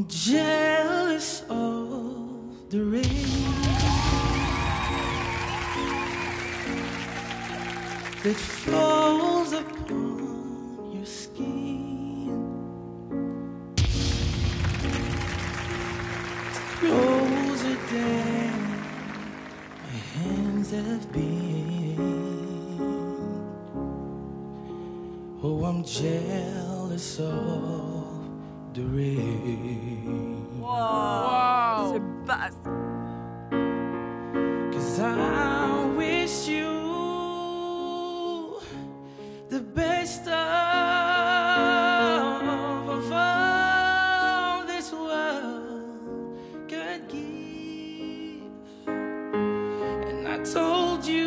I'm jealous of the rain that falls upon your skin. Closer than my hands have been. Oh, I'm jealous of the rain. Wow. C'est basse. 'Cause I wish you the best of all this world could give. And I told you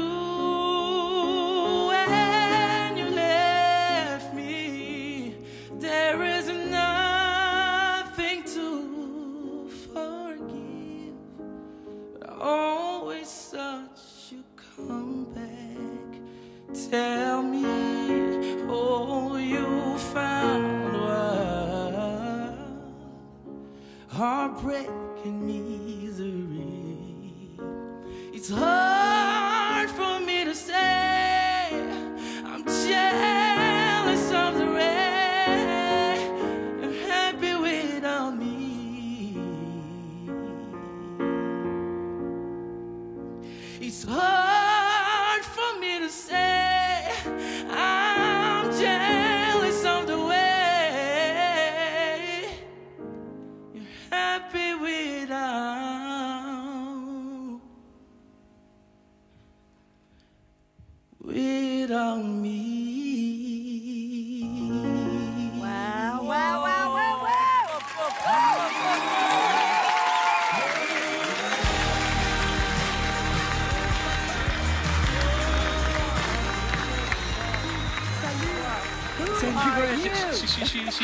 when you left me, there is nothing to forgive. But I always thought you'd come back. Tell me, oh, you found what? Heartbreak and misery. It's hard for me to say I'm jealous of the rain. You're happy without me. It's hard for me to say I'm jealous of the way you're happy without me. Wow, wow, wow, wow, wow. Thank you very much.